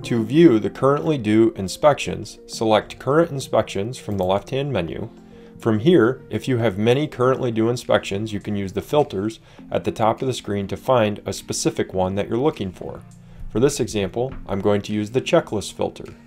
To view the currently due inspections, select Current Inspections from the left-hand menu. From here, if you have many currently due inspections, you can use the filters at the top of the screen to find a specific one that you're looking for. For this example, I'm going to use the checklist filter.